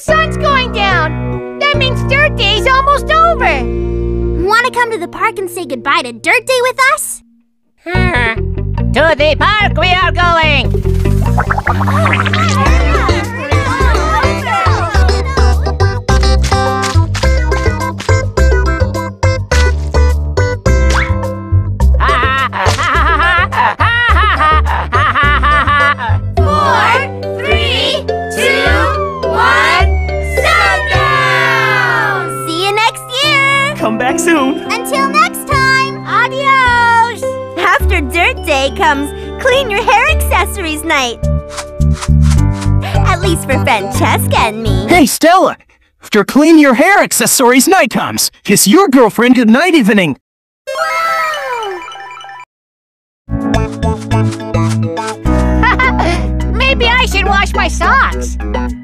sun's going down. That means Dirt Day's almost over. Want to come to the park and say goodbye to Dirt Day with us? To the park we are going. Come back soon. Until next time. Adios. After Dirt Day comes Clean Your Hair Accessories Night. At least for Francesca and me. Hey, Stella. After Clean Your Hair Accessories Night comes, kiss your girlfriend goodnight evening. Maybe I should wash my socks.